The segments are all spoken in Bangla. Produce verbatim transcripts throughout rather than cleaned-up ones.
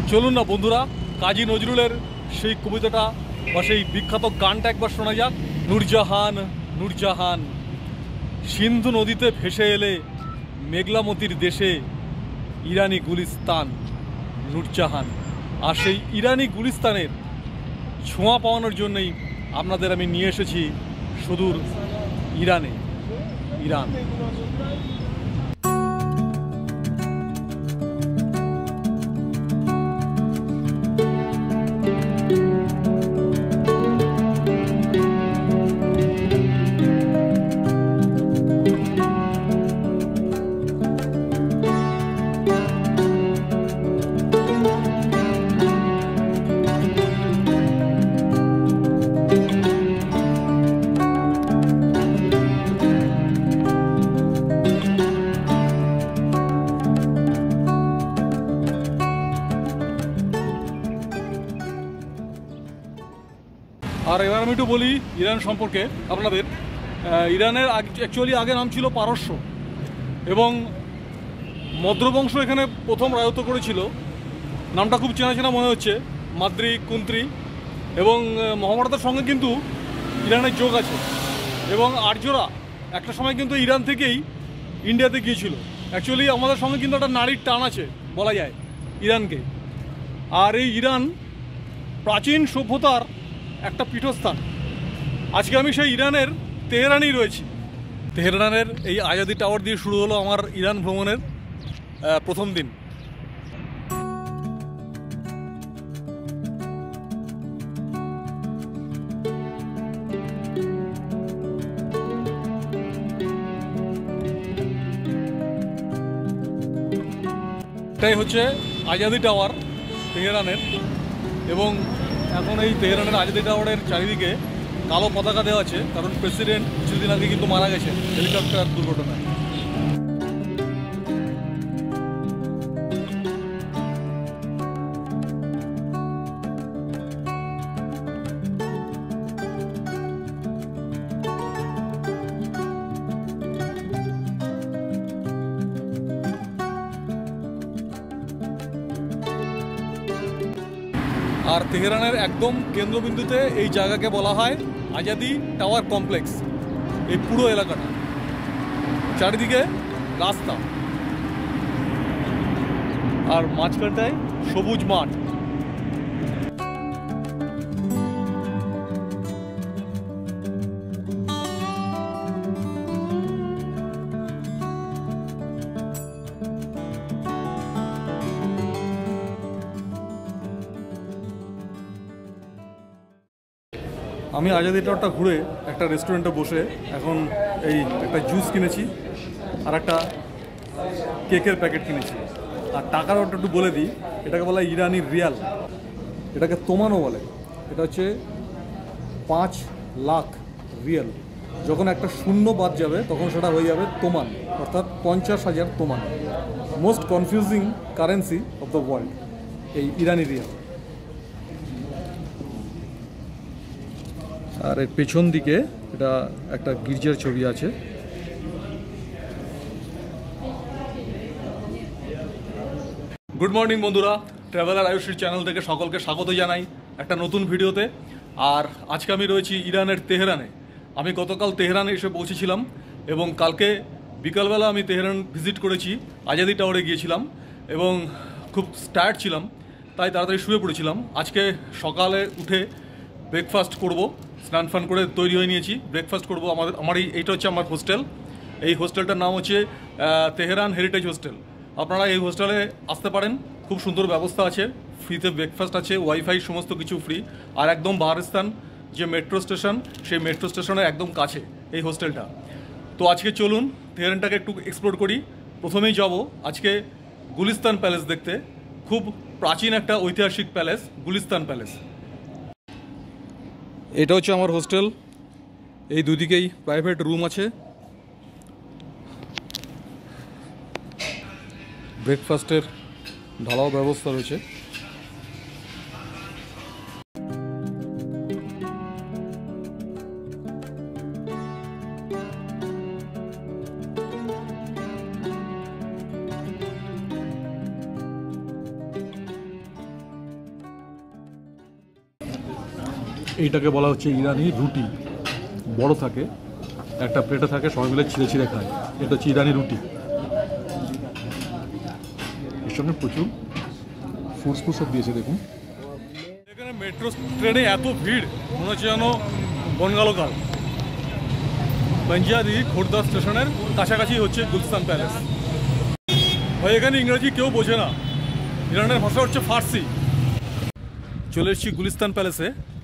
চলুন না বন্ধুরা, কাজী নজরুলের সেই কবিতাটা বা সেই বিখ্যাত গানটা একবার শোনা যাক। নূরজাহান নূরজাহান, সিন্ধু নদীতে ভেসে এলে মেঘলামতির দেশে ইরানি গুলিস্তান নূরজাহান। আর সেই ইরানি গুলিস্তানের ছোঁয়া পাওয়ানোর জন্যই আপনাদের আমি নিয়ে এসেছি সুদূর ইরানে, ইরান। আর এবার আমি একটু বলি ইরান সম্পর্কে আপনাদের। ইরানের অ্যাকচুয়ালি আগে নাম ছিল পারস্য, এবং মদ্রবংশ এখানে প্রথম রাজত্ব করেছিল। নামটা খুব চেনা চেনা মনে হচ্ছে, মাদ্রি কুন্ত্রি। এবং মহাভারতের সঙ্গে কিন্তু ইরানের যোগ আছে। এবং আর্যরা একটা সময় কিন্তু ইরান থেকেই ইন্ডিয়াতে গিয়েছিল। অ্যাকচুয়ালি আমাদের সঙ্গে কিন্তু একটা নারীর টান আছে বলা যায় ইরানকে। আর এই ইরান প্রাচীন সভ্যতার একটা পীঠস্থান। আজকে আমি সেই ইরানের তেহরানেই রয়েছি। তেহরানের এই আজাদি টাওয়ার দিয়ে শুরু হলো আমার ইরান ভ্রমণের প্রথম দিন। এটাই হচ্ছে আজাদি টাওয়ার তেহরানের। এবং এখন এই তেহরানের আজাদি টাওয়ারের চারিদিকে কালো পতাকা দেওয়া আছে, কারণ প্রেসিডেন্ট কিছুদিন আগে কিন্তু মারা গেছেন হেলিকপ্টার দুর্ঘটনায়। আর তেহরানের একদম কেন্দ্রবিন্দুতে এই জায়গাকে বলা হয় আজাদি টাওয়ার কমপ্লেক্স। এই পুরো এলাকাটা, চারিদিকে রাস্তা আর মাঝখানটায় সবুজ মাঠ। আমি আজাদি টাওয়ারটা ঘুরে একটা রেস্টুরেন্টে বসে এখন এই একটা জুস কিনেছি আর একটা কেকের প্যাকেট কিনেছি। আর টাকার ওটা একটু বলে দিই, এটাকে বলা হয় ইরানি রিয়াল, এটাকে তোমানও বলে। এটা হচ্ছে পাঁচ লাখ রিয়াল। যখন একটা শূন্য বাদ যাবে তখন সেটা হয়ে যাবে তোমান, অর্থাৎ পঞ্চাশ হাজার তোমান। Most confusing currency of the world এই ইরানি রিয়াল। আর এর পেছন দিকে এটা একটা গির্জার ছবি আছে। গুড মর্নিং বন্ধুরা, ট্রাভেলার আয়ুষীর চ্যানেল থেকে সকলকে স্বাগত জানাই একটা নতুন ভিডিওতে। আর আজকে আমি রয়েছি ইরানের তেহরানে। আমি গতকাল তেহরানে এসে পৌঁছেছিলাম এবং কালকে বিকালবেলা আমি তেহরান ভিজিট করেছি, আজাদি টাওয়ারে গিয়েছিলাম এবং খুব টায়ার্ড ছিলাম, তাই তাড়াতাড়ি শুয়ে পড়েছিলাম। আজকে সকালে উঠে ব্রেকফাস্ট করব, স্নান ফান করে তৈরি হয়ে নিয়েছি, ব্রেকফাস্ট করব। আমাদের আমার এই এইটা হচ্ছে আমার হোস্টেল। এই হোস্টেলটার নাম হচ্ছে তেহরান হেরিটেজ হোস্টেল। আপনারা এই হোস্টেলে আসতে পারেন, খুব সুন্দর ব্যবস্থা আছে, ফ্রিতে ব্রেকফাস্ট আছে, ওয়াইফাই সমস্ত কিছু ফ্রি। আর একদম বাহারিস্তান যে মেট্রো স্টেশন, সেই মেট্রো স্টেশনের একদম কাছে এই হোস্টেলটা। তো আজকে চলুন তেহরানটাকে একটু এক্সপ্লোর করি। প্রথমেই যাব আজকে গুলিস্তান প্যালেস দেখতে। খুব প্রাচীন একটা ঐতিহাসিক প্যালেস গুলিস্তান প্যালেস। এটা হচ্ছে আমার হোস্টেল। এই দুদিকেই প্রাইভেট রুম আছে, ব্রেকফাস্টের ঢালাও ব্যবস্থা রয়েছে। এইটাকে বলা হচ্ছে ইরানি রুটি, বড় থাকে, একটা প্লেটে থাকে, সবাই মিলে ছিঁড়ে ছিঁড়ে খায়। এটা হচ্ছে ইরানি রুটি। এর সঙ্গে প্রচুর ফুডস ফুড সব দিয়েছে দেখুন। এখানে মেট্রো ট্রেনে এত ভিড় মনে হচ্ছে যেন বনগালকাল। পাঞ্জাবি খোর্ধা স্টেশনের কাছাকাছি হচ্ছে গুলিস্তান প্যালেস। ভাই এখানে ইংরেজি কেউ বোঝে না, ইরানের ভাষা হচ্ছে ফার্সি। চলে এসেছি গুলিস্তান প্যালেসে।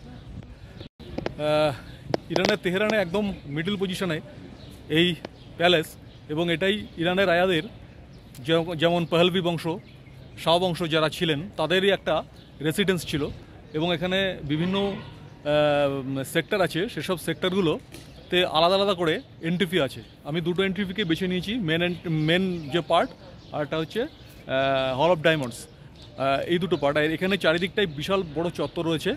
ইরানের তেহরানে একদম মিডল পজিশনে এই প্যালেস, এবং এটাই ইরানের রাজাদের যেমন পাহলভি বংশ, শাহ বংশ যারা ছিলেন তাদেরই একটা রেসিডেন্স ছিল। এবং এখানে বিভিন্ন সেক্টর আছে, সেসব সেক্টরগুলোতে আলাদা আলাদা করে এন্ট্রি ফি আছে। আমি দুটো এন্ট্রি ফিকে বেছে নিয়েছি, মেন মেন যে পার্ট আর একটা হচ্ছে হল অফ ডায়মন্ডস, এই দুটো পার্ট। আর এখানে চারিদিকটাই বিশাল বড় চত্বর রয়েছে।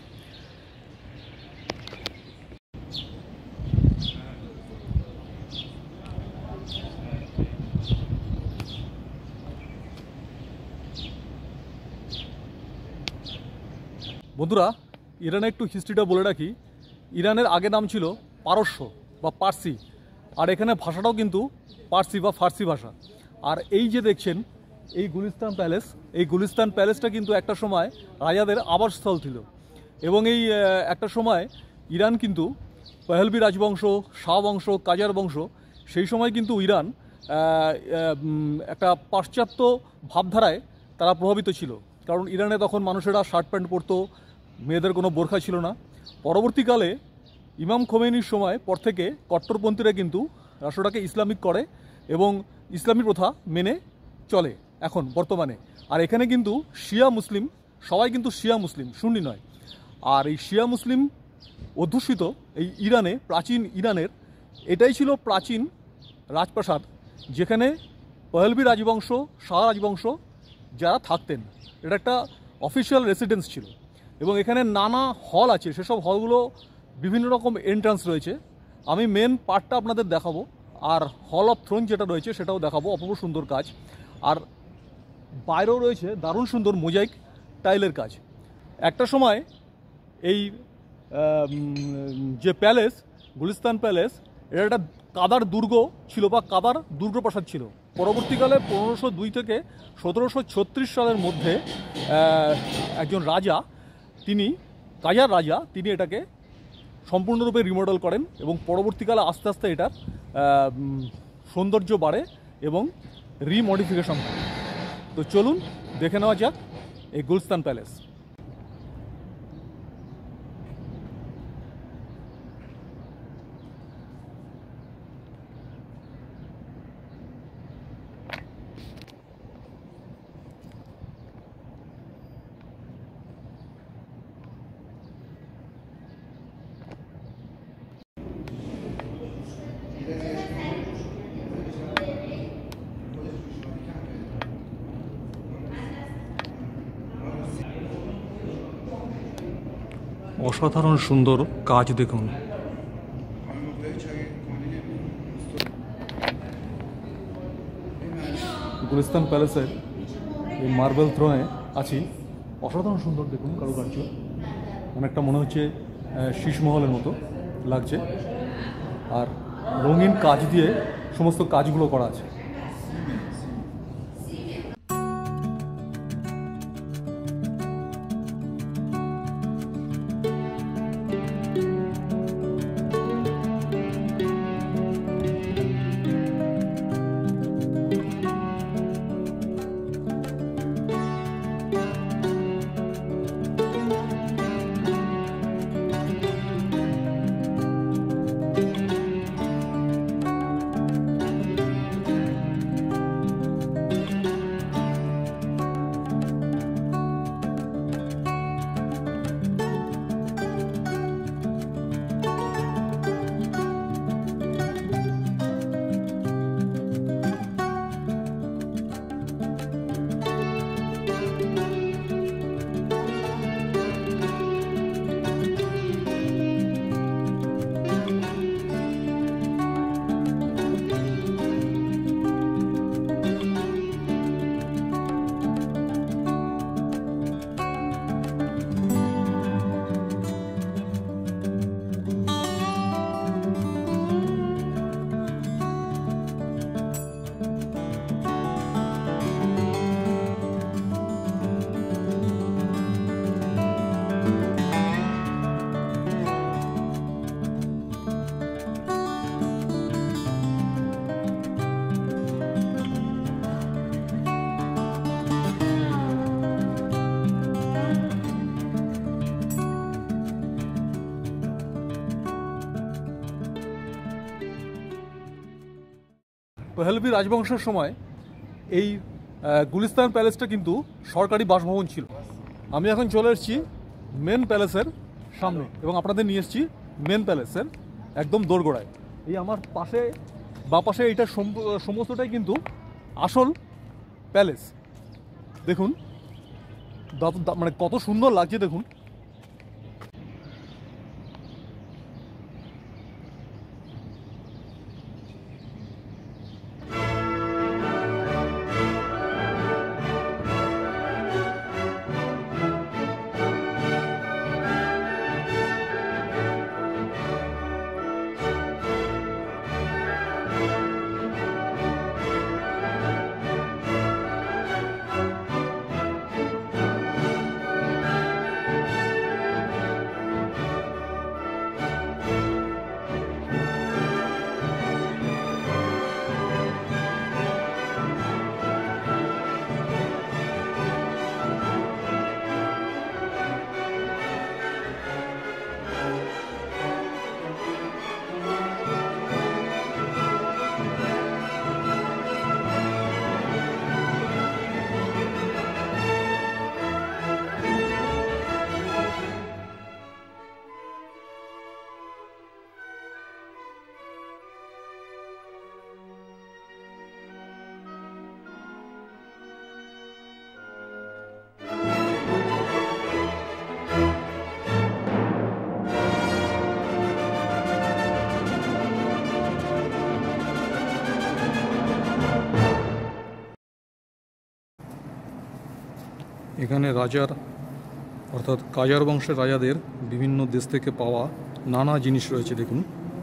বন্ধুরা, ইরানের একটু হিস্ট্রিটা বলে রাখি। ইরানের আগে নাম ছিল পারস্য বা পার্সি, আর এখানে ভাষাটাও কিন্তু পার্সি বা ফার্সি ভাষা। আর এই যে দেখছেন এই গুলিস্তান প্যালেস, এই গুলিস্তান প্যালেসটা কিন্তু একটা সময় রাজাদের আবাসস্থল ছিল। এবং এই একটা সময় ইরান কিন্তু পাহলভি রাজবংশ, শাহ বংশ, কাজার বংশ, সেই সময় কিন্তু ইরান একটা পাশ্চাত্য ভাবধারায় তারা প্রভাবিত ছিল। কারণ ইরানে তখন মানুষেরা শার্ট প্যান্ট পরতো, মেয়েদের কোনো বোরখা ছিল না। পরবর্তীকালে ইমাম খোমেনির সময় পর থেকে কট্টরপন্থীরা কিন্তু রাষ্ট্রটাকে ইসলামিক করে এবং ইসলামী প্রথা মেনে চলে এখন বর্তমানে। আর এখানে কিন্তু শিয়া মুসলিম, সবাই কিন্তু শিয়া মুসলিম, সুন্নি নয়। আর এই শিয়া মুসলিম অধ্যুষিত এই ইরানে, প্রাচীন ইরানের এটাই ছিল প্রাচীন রাজপ্রাসাদ, যেখানে পাহলভি রাজবংশ, শাহ রাজবংশ যারা থাকতেন। এটা একটা অফিসিয়াল রেসিডেন্স ছিল। এবং এখানে নানা হল আছে, সেসব হলগুলো বিভিন্ন রকম এন্ট্রান্স রয়েছে। আমি মেন পার্টটা আপনাদের দেখাবো, আর হল অফ থ্রোন যেটা রয়েছে সেটাও দেখাবো। অপূর্ব সুন্দর কাজ। আর বাইরেও রয়েছে দারুণ সুন্দর মোজাইক টাইলের কাজ। একটা সময় এই যে প্যালেস, গুলিস্তান প্যালেস, এটা একটা কাদার দুর্গ ছিল বা কাদার দুর্গপ্রাসাদ ছিল। পরবর্তীকালে পনেরোশো দুই থেকে সতেরোশো ছত্রিশ সালের মধ্যে একজন রাজা, তিনি কাজার রাজা, তিনি এটাকে সম্পূর্ণরূপে রিমডেল করেন এবং পরবর্তীকালে আস্তে আস্তে এটার সৌন্দর্য বাড়ে এবং রিমডিফিকেশন হয়। তো চলুন দেখে নেওয়া যাক এই গুলিস্তান প্যালেস। অসাধারণ সুন্দর কাজ দেখুন। গুলিস্তান প্যালেসের এই মার্বেল থ্রোনে আছি। অসাধারণ সুন্দর দেখুন কারুকার্য, অনেকটা মনে হচ্ছে শীষমহলের মতো লাগছে। আর রঙিন কাজ দিয়ে সমস্ত কাজগুলো করা আছে। পহলভি রাজবংশের সময় এই গুলিস্তান প্যালেসটা কিন্তু সরকারি বাসভবন ছিল। আমি এখন চলে এসেছি মেন প্যালেসের সামনে এবং আপনাদের নিয়ে এসেছি মেন প্যালেসের একদম দোরগোড়ায়। এই আমার পাশে বা পাশে এইটা সমস্তটাই কিন্তু আসল প্যালেস। দেখুন মানে কত সুন্দর লাগছে দেখুন। এখানে রাজার অর্থাৎ কাজার বংশের রাজাদের বিভিন্ন দেশ থেকে পাওয়া নানা জিনিস রয়েছে দেখুন।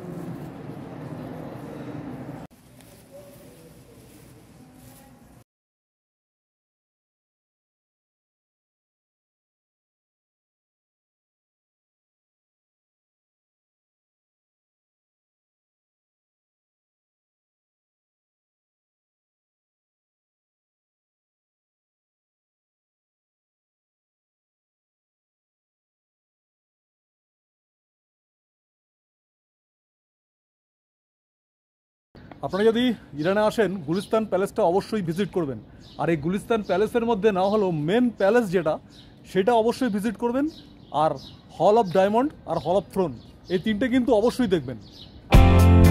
আপনারা যদি ইরানে আসেন গুলিস্তান প্যালেসটা অবশ্যই ভিজিট করবেন। আর এই গুলিস্তান প্যালেসের মধ্যে না হলেও মেন প্যালেস যেটা সেটা অবশ্যই ভিজিট করবেন। আর hall of diamond R hall of thrown এই তিনটে কিন্তু অবশ্যই দেখবেন।